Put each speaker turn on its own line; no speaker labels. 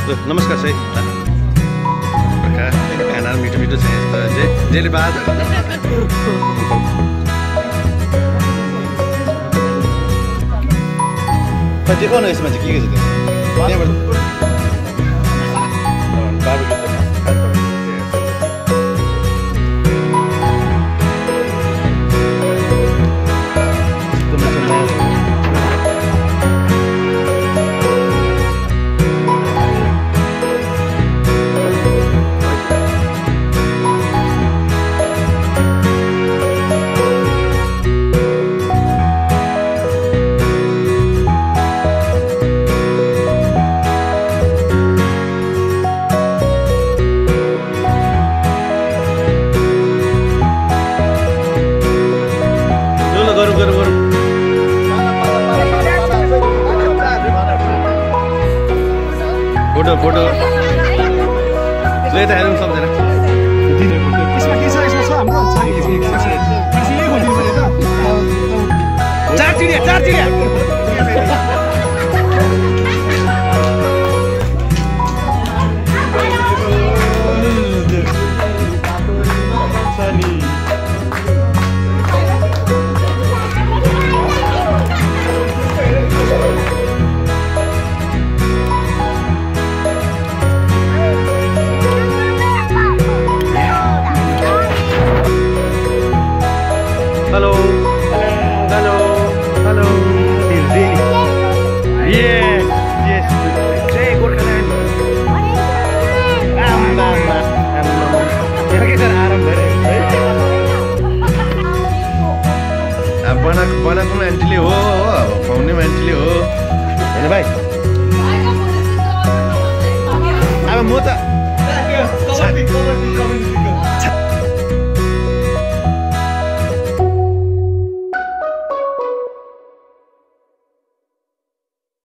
नमस्कार चाहिँ खाना मिठो मिठो छ जेले बाद देखाउन यसमा चाहिँ के छ त्यहाँबाट फोटो ले त हेर्नु सक्दैन चार चिडिया Hello. Hello. Hello. Yes. Yes. Say Gorkhaland. बनाएको मान्छेले हो खुवाउने मान्छेले हो होइन भाइ अब म त